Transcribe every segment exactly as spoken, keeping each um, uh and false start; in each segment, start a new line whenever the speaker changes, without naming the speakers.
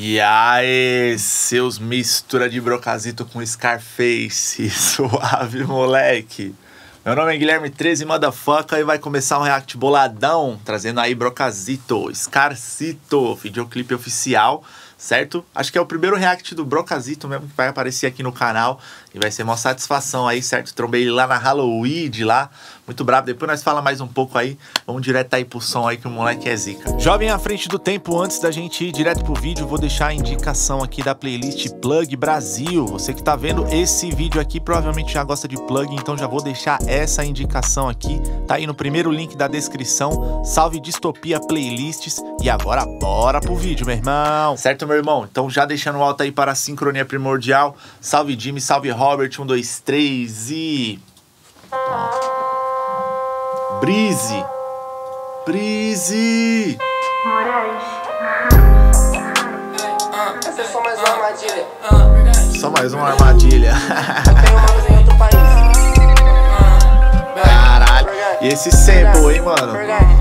E aí, seus mistura de Brocazito com Scarface, suave, moleque. Meu nome é Guilherme treze Motherfucker e vai começar um react boladão, trazendo aí Brocazito, Scarcito, videoclipe oficial, certo? Acho que é o primeiro react do Brocazito mesmo que vai aparecer aqui no canal e vai ser uma satisfação aí, certo? Trombei ele lá na Halloween, lá, muito brabo. Depois nós fala mais um pouco aí, vamos direto aí pro som aí que o moleque é zica. Jovem à frente do tempo, antes da gente ir direto pro vídeo, vou deixar a indicação aqui da playlist Plug Brasil. Você que tá vendo esse vídeo aqui provavelmente já gosta de plug, então já vou deixar essa indicação aqui, tá aí no primeiro link da descrição. Salve Distopia Playlists. E agora bora pro vídeo, meu irmão. Certo, meu irmão? Então já deixando alto aí para a sincronia primordial. Salve Jimmy, salve Robert, um, dois, três e... Brise. Brise.
Moraes.
Essa é só mais uma armadilha.
Só mais uma armadilha.
Tenho manos em outro país.
Caralho. E esse sample, hein, mano?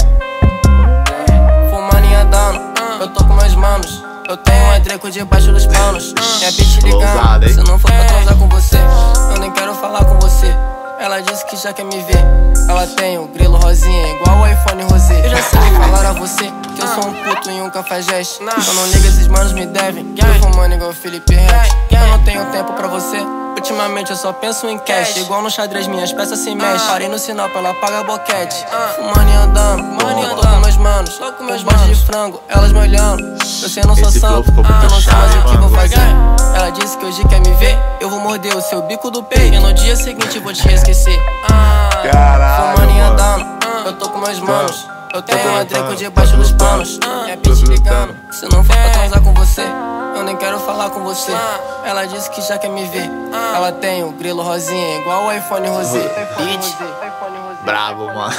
Fumando e andando, eu tô com meus manos. Eu tenho um Draco debaixo dos panos. Minha bitch ligando, se não for pra transar com você, eu nem quero falar com você. Ela disse que já quer me ver. Ela tem o grilo rosinha igual o iPhone rosé. Eu já sei que falaram a você que eu sou um puto e um cafajeste. Eu não ligo, esses manos me devem. Tô fumando igual o Felipe Rett. Eu não tenho tempo pra você. Ultimamente eu só penso em cash. Igual no xadrez minhas peças se mexem. Parei no sinal pra ela pagar boquete. Fumando e andando, eu tô com meus manos. Com meus manos de frango, elas me olhando. Eu sei, eu não sou santo, eu não sei mais o que vou fazer. Ela disse que hoje quer me ver. Eu vou morder o seu bico do peito e no dia seguinte vou te esquecer.
Caralho,
fumando e andando, eu tô com meus manos. Eu tenho um Draco debaixo dos panos. Minha bitch ligando, se não for pra transar com você, eu nem quero falar com você. Ela disse que já quer me ver. Ela tem o grilo rosinha igual o iPhone rosé. Bitch.
Bravo, mano.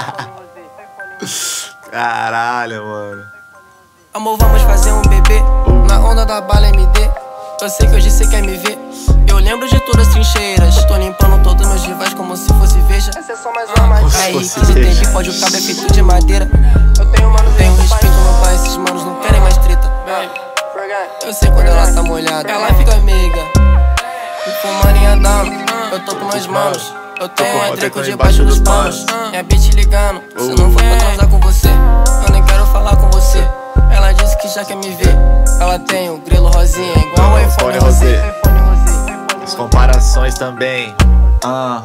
Caralho, mano.
Amor, vamos fazer um bebê na onda da bala M D. Eu sei que hoje você quer me ver. Eu lembro de todas as trincheiras. Eu tô limpando todos meus rivais como se fosse veja. Essa é só mais uma magia. Aí, que se tem que pode o cabo é feito de madeira. Eu tenho mano, tenho respeito no pai. Esses manos não querem mais treta. Eu sei quando ela tá molhada, ela fica amiga. Fumando e andando, eu tô com meus manos. Eu tenho um Draco debaixo dos panos. Minha bitch ligando, se não for pra transar com você, eu nem quero falar com você. Ela disse que já quer me ver. Ela tem o grilo rosinha igual o iPhone rosé.
As comparações também. Ah,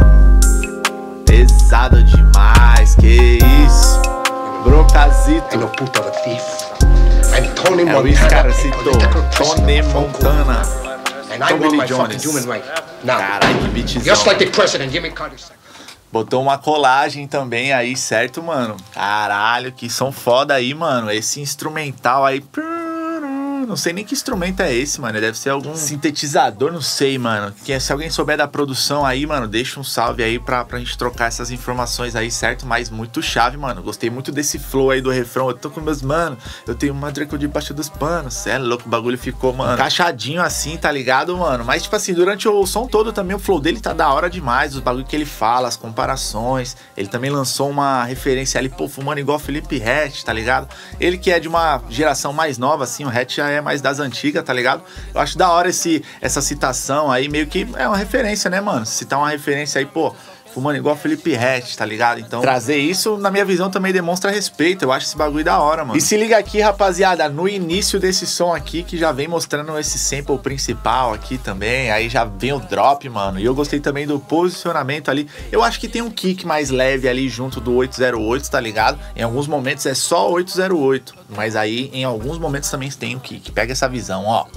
pesado demais, que isso. Brocazito.
É no puta da thief. I'm Tony
É o
Montana.
Scarcito, Tony Montana.
And I want my fucking human right now.
Caralho, que beatzão.
Just like the president, Jimmy Carter.
Botou uma colagem também aí, certo, mano? Caralho, que som foda aí, mano. Esse instrumental aí... Não sei nem que instrumento é esse, mano. Deve ser algum sintetizador, não sei, mano. Que, se alguém souber da produção aí, mano, deixa um salve aí pra, pra gente trocar essas informações aí, certo? Mas muito chave, mano. Gostei muito desse flow aí do refrão. Eu tô com meus mano, eu tenho uma Draco debaixo dos panos. Cê é louco, o bagulho ficou, mano, encaixadinho assim, tá ligado, mano? Mas, tipo assim, durante o som todo também o flow dele tá da hora demais. Os bagulho que ele fala, as comparações. Ele também lançou uma referência ali, pô, fumando igual Felipe Rett, tá ligado? Ele que é de uma geração mais nova, assim, o Rett já é mais das antigas, tá ligado? Eu acho da hora esse, essa citação aí, meio que é uma referência, né, mano? Citar uma referência aí, pô, fumando igual Felipe Rett, tá ligado? Então, trazer isso, na minha visão, também demonstra respeito. Eu acho esse bagulho da hora, mano. E se liga aqui, rapaziada, no início desse som aqui, que já vem mostrando esse sample principal aqui também, aí já vem o drop, mano. E eu gostei também do posicionamento ali. Eu acho que tem um kick mais leve ali junto do oito zero oito, tá ligado? Em alguns momentos é só oito zero oito, mas aí em alguns momentos também tem um kick. Pega essa visão, ó.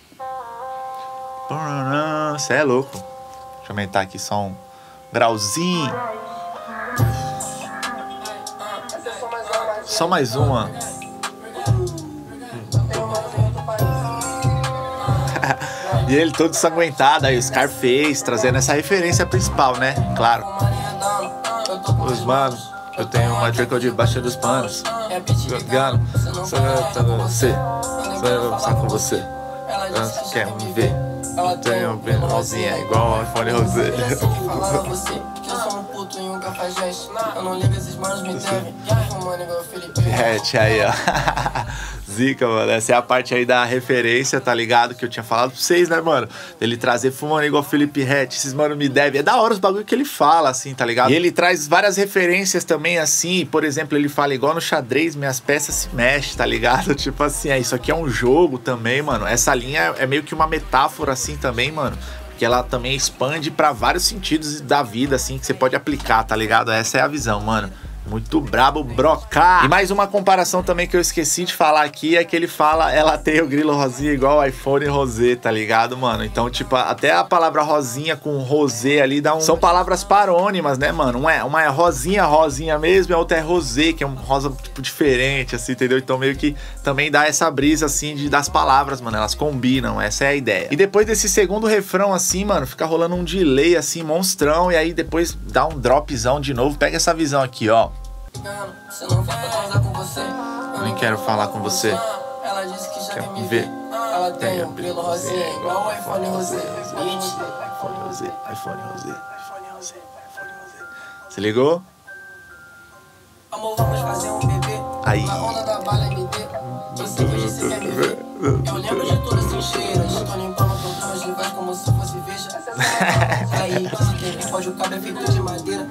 Cê é louco. Deixa eu aumentar aqui só um grauzinho. Só mais uma. E ele todo ensanguentado aí, o Scarface, trazendo essa referência principal, né? Claro. Os manos, eu tenho uma Draco debaixo dos panos. Jogando, você, só com você. Quer me ver? Eu tenho bem rosinha igual o iPhone rosé.
puto em um cafajeste. Eu não ligo, esses manos me devem. Fumando igual o Felipe
Rett aí, ó. Zica, mano. Essa é a parte aí da referência, tá ligado? Que eu tinha falado pra vocês, né, mano? Ele trazer fumando igual o Felipe Rett. Esses mano me devem. É da hora os bagulho que ele fala, assim, tá ligado? E ele traz várias referências também, assim. Por exemplo, ele fala igual no xadrez, minhas peças se mexem, tá ligado? Tipo assim, é, isso aqui é um jogo também, mano. Essa linha é meio que uma metáfora, assim, também, mano. Que ela também expande pra vários sentidos da vida, assim, que você pode aplicar, tá ligado? Essa é a visão, mano. Muito brabo, broca. E mais uma comparação também que eu esqueci de falar aqui é que ele fala, ela tem o grilo rosinha igual o iPhone rosé, tá ligado, mano? Então, tipo, até a palavra rosinha com rosé ali dá um... São palavras parônimas, né, mano? Uma é, uma é rosinha, rosinha mesmo, e a outra é rosé, que é um rosa, tipo, diferente, assim, entendeu? Então, meio que também dá essa brisa, assim, de, das palavras, mano. Elas combinam, essa é a ideia. E depois desse segundo refrão, assim, mano, fica rolando um delay, assim, monstrão, e aí depois dá um dropzão de novo. Pega essa visão aqui, ó. Eu nem quero falar com você.
Ela disse que já
quer
quer me
ver.
ver. Ela tem o grilo rosinha igual o iPhone rosé.
iPhone rosé, iPhone rosé, iPhone rosé, iPhone rosé. Se ligou?
Amor, vamos fazer um bebê.
Aí.
Na onda da bala M D. Eu sei que hoje você quer me ver. Eu lembro de todas as trincheiras. Tô limpando todos meus rivais como se fosse veja. Aí, quem pode o cabo é feito de madeira.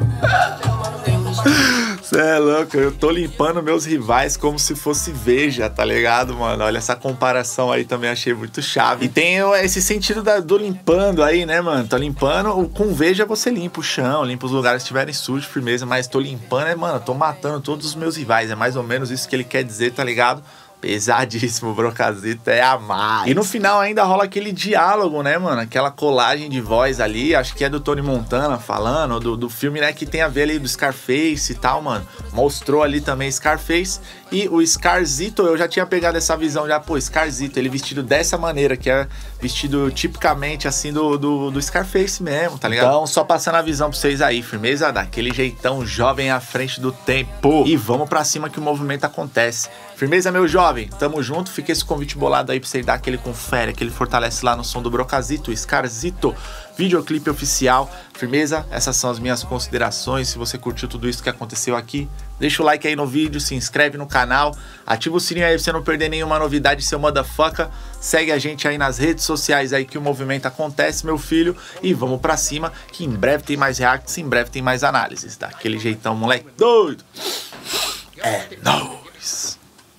Cê é louco, eu tô limpando meus rivais como se fosse veja, tá ligado, mano? Olha essa comparação aí, também achei muito chave. E tem esse sentido da, do limpando aí, né, mano? Tô limpando, com veja você limpa o chão, limpa os lugares que estiverem sujos, firmeza, mas tô limpando, é, mano, tô matando todos os meus rivais. É mais ou menos isso que ele quer dizer, tá ligado? Pesadíssimo, Brocazito é a mais. E no final ainda rola aquele diálogo, né, mano? Aquela colagem de voz ali, acho que é do Tony Montana falando, do, do filme, né, que tem a ver ali do Scarface e tal, mano. Mostrou ali também Scarface e o Scarzito, eu já tinha pegado essa visão já, pô, Scarzito, ele vestido dessa maneira, que é vestido tipicamente assim do, do, do Scarface mesmo, tá ligado? Então, só passando a visão pra vocês aí, firmeza, daquele jeitão jovem à frente do tempo. E vamos pra cima que o movimento acontece. Firmeza, meu jovem, tamo junto, fica esse convite bolado aí pra você dar aquele confere, aquele fortalece lá no som do Brocazito, Scarzito, videoclipe oficial. Firmeza, essas são as minhas considerações. Se você curtiu tudo isso que aconteceu aqui, deixa o like aí no vídeo, se inscreve no canal, ativa o sininho aí pra você não perder nenhuma novidade, seu motherfucker. Segue a gente aí nas redes sociais aí que o movimento acontece, meu filho. E vamos pra cima, que em breve tem mais reacts, em breve tem mais análises. Daquele jeitão, moleque doido. É nóis.